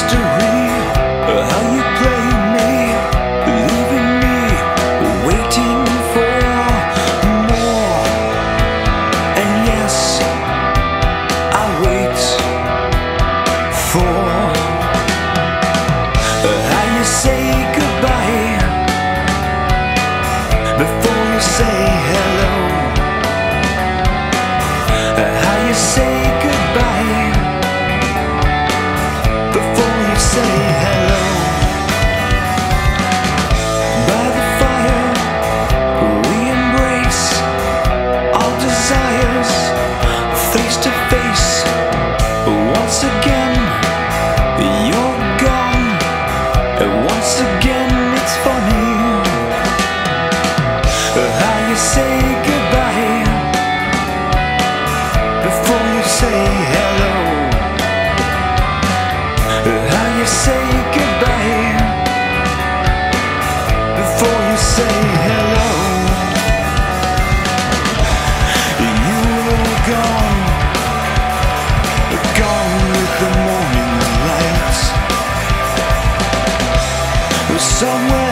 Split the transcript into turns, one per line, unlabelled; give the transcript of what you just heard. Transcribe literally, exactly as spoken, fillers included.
mystery, how you play me, leaving me waiting for more. And yes, I wait for how you say goodbye before you say hello. How you say goodbye before you say hello. By the fire we embrace our desires face to face. Once again you're gone, and once again it's funny how you say goodbye before you say hello. How you say goodbye before you say hello. You were gone, gone with the morning light. Somewhere